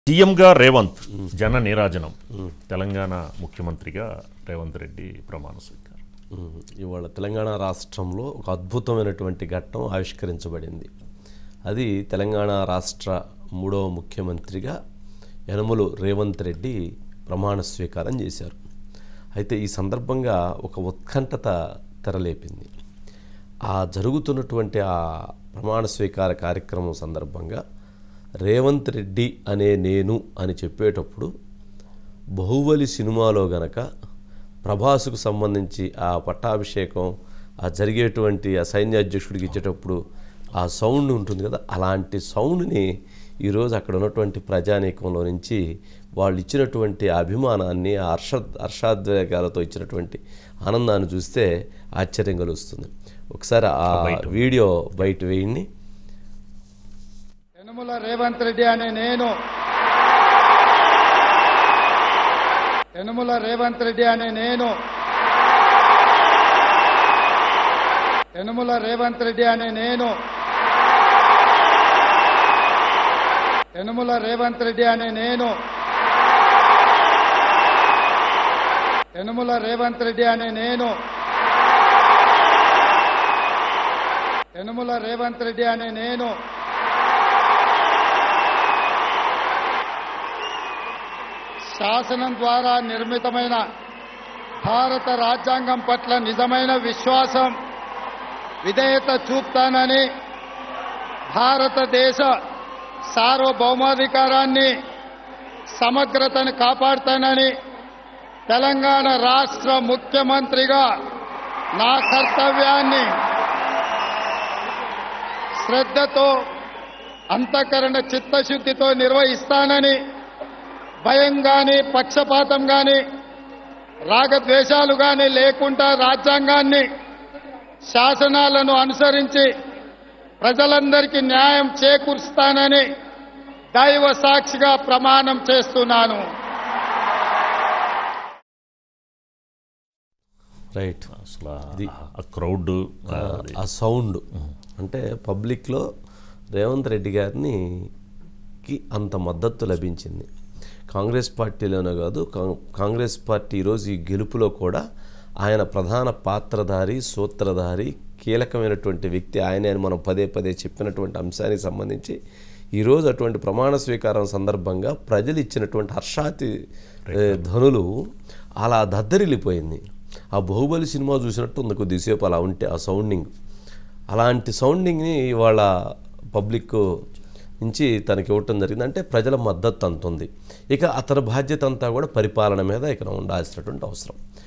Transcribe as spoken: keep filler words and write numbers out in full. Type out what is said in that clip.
సీఎంగా రేవంత్ జన నీరాజనం తెలంగాణ ముఖ్యమంత్రిగా రేవంత్ రెడ్డి ప్రమాణ స్వీకారం. ఇవాళ తెలంగాణ రాష్ట్రంలో ఒక అద్భుతమైనటువంటి ఘట్టం ఆవిష్కరించబడింది. అది తెలంగాణ రాష్ట్ర మూడవ ముఖ్యమంత్రిగా యనమల రేవంత్ రెడ్డి ప్రమాణ స్వీకారం చేశారు. అయితే ఈ సందర్భంగా ఒక ఉత్కంఠత తెరలేపింది. ఆ జరుగుతున్నటువంటి ఆ ప్రమాణ స్వీకార కార్యక్రమం సందర్భంగా రేవంత్ రెడ్డి అనే నేను అని చెప్పేటప్పుడు బాహుబలి సినిమాలో గనక ప్రభాస్కు సంబంధించి ఆ పట్టాభిషేకం ఆ జరిగేటువంటి ఆ సైన్యాధ్యక్షుడికి ఇచ్చేటప్పుడు ఆ సౌండ్ ఉంటుంది కదా, అలాంటి సౌండ్ని ఈరోజు అక్కడ ఉన్నటువంటి ప్రజానీకంలో నుంచి వాళ్ళు ఇచ్చినటువంటి అభిమానాన్ని హర్ష హర్షాద్వేగాలతో ఇచ్చినటువంటి ఆనందాన్ని చూస్తే ఆశ్చర్యం కలుస్తుంది. ఒకసారి ఆ వీడియో బయట వేయండి. యనమల రేవంత్ రెడ్డి అనే నేను యనమల రేవంత్ రెడ్డి అనే నేను యనమల రేవంత్ రెడ్డి అనే నేను యనమల రేవంత్ రెడ్డి అనే నేను యనమల రేవంత్ రెడ్డి అనే నేను యనమల రేవంత్ రెడ్డి అనే నేను శాసనం ద్వారా నిర్మితమైన భారత రాజ్యాంగం పట్ల నిజమైన విశ్వాసం, విధేయత చూపుతానని, భారతదేశ సార్వభౌమాధికారాన్ని సమగ్రతను కాపాడుతానని, తెలంగాణ రాష్ట్ర ముఖ్యమంత్రిగా నా కర్తవ్యాన్ని శ్రద్ధతో అంతఃకరణ చిత్తశుద్ధితో నిర్వహిస్తానని, భయం కానీ పక్షపాతం కానీ రాగద్వేషాలు కానీ లేకుండా రాజ్యాంగాన్ని శాసనాలను అనుసరించి ప్రజలందరికీ న్యాయం చేకూరుస్తానని దైవ సాక్షిగా ప్రమాణం చేస్తున్నాను. రైట్. అసలు ఆ క్రౌడ్ ఆ సౌండ్ అంటే పబ్లిక్లో రేవంత్ రెడ్డి గారిని కి అంత మద్దతు లభించింది. కాంగ్రెస్ పార్టీలోనే కాదు, కాంగ్రెస్ పార్టీ ఈరోజు ఈ గెలుపులో కూడా ఆయన ప్రధాన పాత్రధారి, సూత్రధారి, కీలకమైనటువంటి వ్యక్తి ఆయనే అని మనం పదే పదే చెప్పినటువంటి అంశానికి సంబంధించి ఈరోజు అటువంటి ప్రమాణ స్వీకారం సందర్భంగా ప్రజలు ఇచ్చినటువంటి హర్షాతి ధ్వనులు అలా దద్దరిల్లిపోయింది. ఆ బాహుబలి సినిమా చూసినట్టు ఉంది కొద్దిసేపు అలా ఉంటే ఆ సౌండింగ్. అలాంటి సౌండింగ్ని ఇవాళ పబ్లిక్ నుంచి తనకి ఇవ్వటం జరిగింది. అంటే ప్రజల మద్దతు అంత ఉంది. ఇక అతని బాధ్యత అంతా కూడా పరిపాలన మీద ఇక్కడ ఉండాల్సినటువంటి అవసరం.